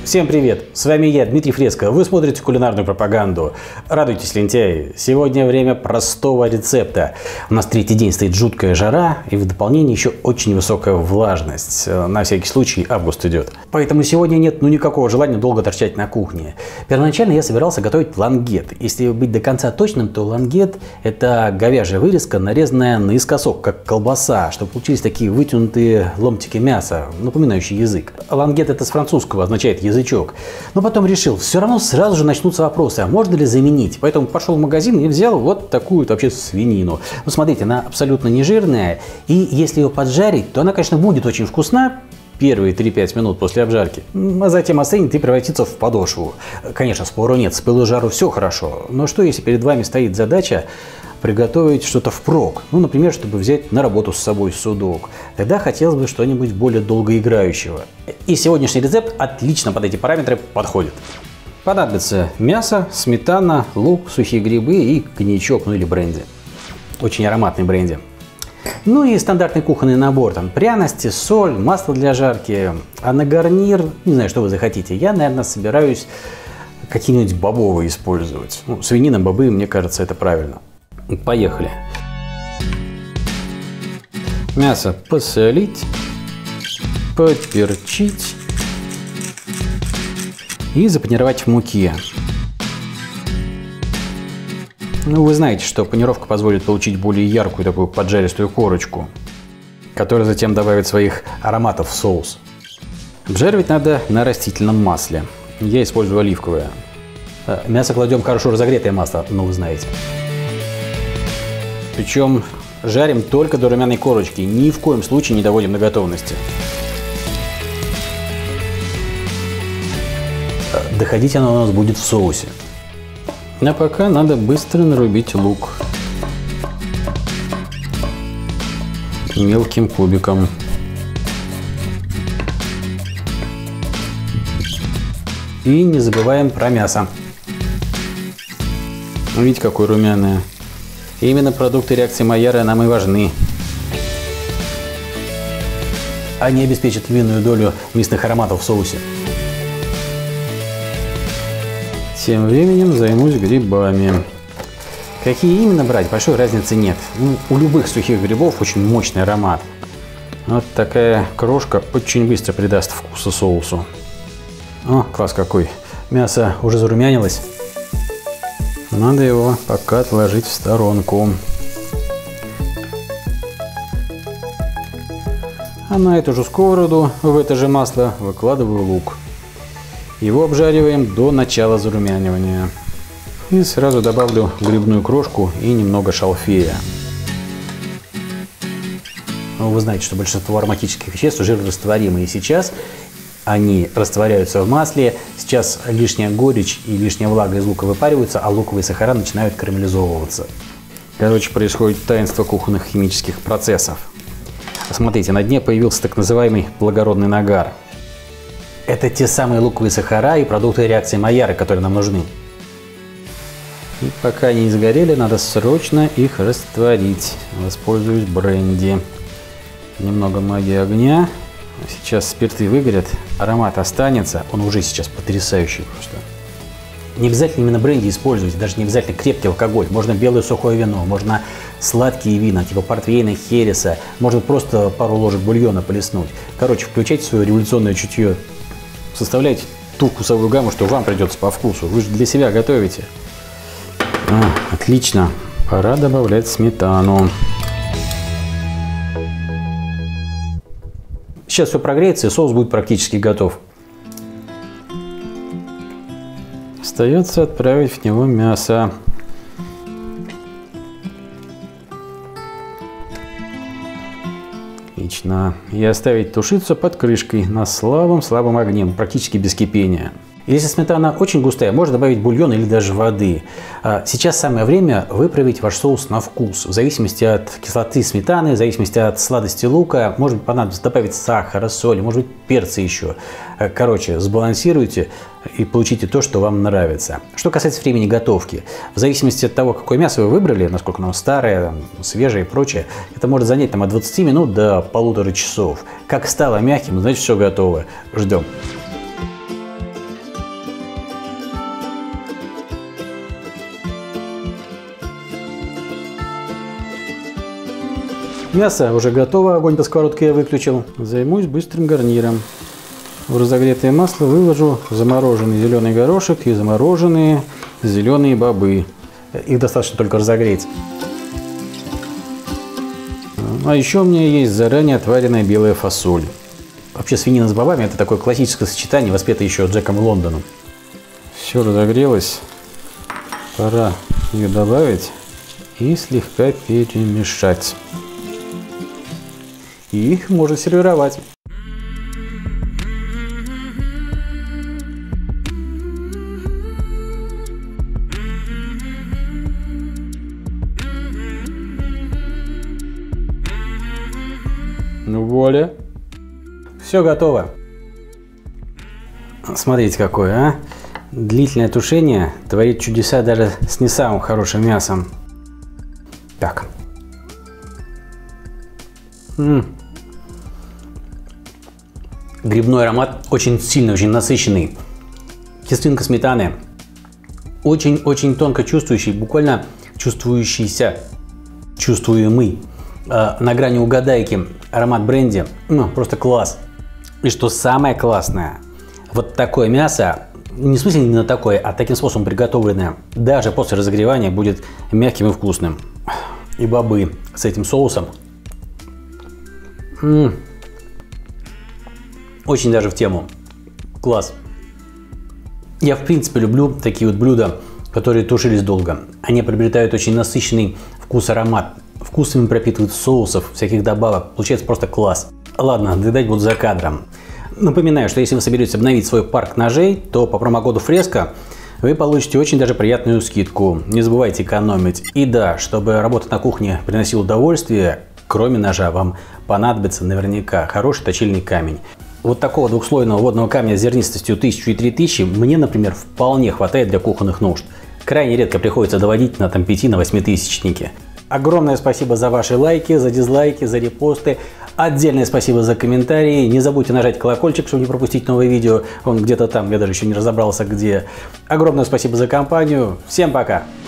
Всем привет! С вами я, Дмитрий Фреско. Вы смотрите кулинарную пропаганду. Радуйтесь, лентяи! Сегодня время простого рецепта. У нас третий день стоит жуткая жара, и в дополнение еще очень высокая влажность. На всякий случай август идет. Поэтому сегодня нет никакого желания долго торчать на кухне. Первоначально я собирался готовить лангет. Если быть до конца точным, то лангет – это говяжья вырезка, нарезанная наискосок, как колбаса, чтобы получились такие вытянутые ломтики мяса, напоминающие язык. Лангет – это с французского, означает язычок. Но потом решил, все равно сразу же начнутся вопросы, а можно ли заменить? Поэтому пошел в магазин и взял вот такую вообще свинину. Ну, смотрите, она абсолютно не жирная, и если ее поджарить, то она, конечно, будет очень вкусна первые 3-5 минут после обжарки, а затем остынет и превратится в подошву. Конечно, спору нет, с пылу жару все хорошо, но что если перед вами стоит задача приготовить что-то впрок, ну, например, чтобы взять на работу с собой судок, тогда хотелось бы что-нибудь более долгоиграющего. И сегодняшний рецепт отлично под эти параметры подходит. Понадобится мясо, сметана, лук, сухие грибы и коньячок, ну или бренди. Очень ароматный бренди. Ну и стандартный кухонный набор, там пряности, соль, масло для жарки. А на гарнир, не знаю, что вы захотите, я, наверное, собираюсь какие-нибудь бобовые использовать. Ну, свинина, бобы, мне кажется, это правильно. Поехали. Мясо посолить, поперчить и запанировать в муке. Ну, вы знаете, что панировка позволит получить более яркую такую поджаристую корочку, которая затем добавит своих ароматов в соус. Обжаривать надо на растительном масле. Я использую оливковое. Мясо кладем в хорошо разогретое масло, ну вы знаете. Причем жарим только до румяной корочки, ни в коем случае не доводим до готовности. Доходить оно у нас будет в соусе. А пока надо быстро нарубить лук мелким кубиком. И не забываем про мясо. Видите, какое румяное. Именно продукты реакции Майяра нам и важны. Они обеспечат львиную долю мясных ароматов в соусе. Тем временем займусь грибами. Какие именно брать, большой разницы нет. Ну, у любых сухих грибов очень мощный аромат. Вот такая крошка очень быстро придаст вкуса соусу. О, класс какой. Мясо уже зарумянилось. Надо его пока отложить в сторонку. А на эту же сковороду, в это же масло, выкладываю лук. Его обжариваем до начала зарумянивания. И сразу добавлю грибную крошку и немного шалфея. Вы знаете, что большинство ароматических веществ жирорастворимы, и сейчас они растворяются в масле. Сейчас лишняя горечь и лишняя влага из лука выпариваются, а луковые сахара начинают карамелизовываться. Короче, происходит таинство кухонных химических процессов. Смотрите, на дне появился так называемый благородный нагар. Это те самые луковые сахара и продукты реакции Майяра, которые нам нужны. И пока они не сгорели, надо срочно их растворить. Воспользуюсь бренди. Немного магии огня. Сейчас спирты выгорят, аромат останется, он уже сейчас потрясающий просто. Не обязательно именно бренди использовать, даже не обязательно крепкий алкоголь. Можно белое сухое вино, можно сладкие вина, типа портвейна, хереса, можно просто пару ложек бульона полеснуть. Короче, включайте свое революционное чутье, составляйте ту вкусовую гамму, что вам придется по вкусу. Вы же для себя готовите. Отлично, пора добавлять сметану. Сейчас все прогреется, и соус будет практически готов. Остается отправить в него мясо. Отлично. И оставить тушиться под крышкой на слабом огне, практически без кипения. Если сметана очень густая, можно добавить бульон или даже воды. Сейчас самое время выправить ваш соус на вкус. В зависимости от кислоты сметаны, в зависимости от сладости лука, может понадобиться добавить сахара, соли, может быть перца еще. Короче, сбалансируйте и получите то, что вам нравится. Что касается времени готовки, в зависимости от того, какое мясо вы выбрали, насколько оно старое, свежее и прочее, это может занять от 20 минут до 1,5 часов. Как стало мягким, значит все готово. Ждем. Мясо уже готово, огонь по сковородке я выключил. Займусь быстрым гарниром. В разогретое масло выложу замороженный зеленый горошек и замороженные зеленые бобы. Их достаточно только разогреть. А еще у меня есть заранее отваренная белая фасоль. Вообще свинина с бобами — это такое классическое сочетание, воспетое еще Джеком Лондоном. Все разогрелось. Пора ее добавить и слегка перемешать. И можно сервировать. Ну, вуаля. Все готово. Смотрите, какое, а? Длительное тушение творит чудеса даже с не самым хорошим мясом. Так. Грибной аромат очень сильный, очень насыщенный. Кислинка сметаны. Очень-очень тонко чувствующий, буквально чувствующийся, чувствуемый. На грани угадайки аромат бренди. Ну, просто класс. И что самое классное, вот такое мясо, не в смысле именно такое, а таким способом приготовленное, даже после разогревания будет мягким и вкусным. И бобы с этим соусом. Очень даже в тему. Класс. Я в принципе люблю такие вот блюда, которые тушились долго. Они приобретают очень насыщенный вкус, аромат. Вкусами пропитывают соусов, всяких добавок. Получается просто класс. Ладно, доедать буду за кадром. Напоминаю, что если вы соберетесь обновить свой парк ножей, то по промокоду Фреско вы получите очень даже приятную скидку. Не забывайте экономить. И да, чтобы работа на кухне приносила удовольствие, кроме ножа вам понадобится наверняка хороший точильный камень. Вот такого двухслойного водного камня с зернистостью 1000 и 3000 мне, например, вполне хватает для кухонных нужд. Крайне редко приходится доводить на 5 на 8 тысячники. Огромное спасибо за ваши лайки, за дизлайки, за репосты. Отдельное спасибо за комментарии. Не забудьте нажать колокольчик, чтобы не пропустить новые видео. Он где-то там, я даже еще не разобрался где. Огромное спасибо за компанию. Всем пока!